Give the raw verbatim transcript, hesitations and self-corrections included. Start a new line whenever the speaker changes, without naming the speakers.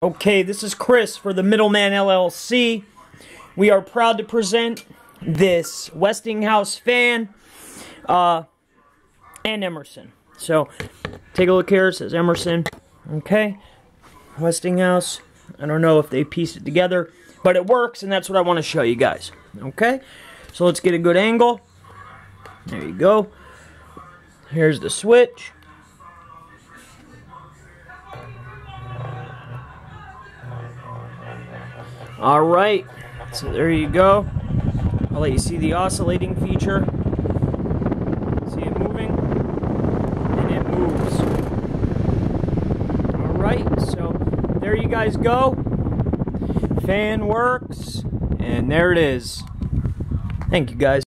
Okay, this is Chris for the Middleman L L C. We are proud to present this Westinghouse fan uh, and Emerson. So, take a look here. It says Emerson. Okay, Westinghouse. I don't know if they pieced it together, but it works, and that's what I want to show you guys. Okay, so let's get a good angle. There you go. Here's the switch. Alright, so there you go. I'll let you see the oscillating feature. See it moving? And it moves. Alright, so there you guys go. Fan works, and there it is. Thank you guys.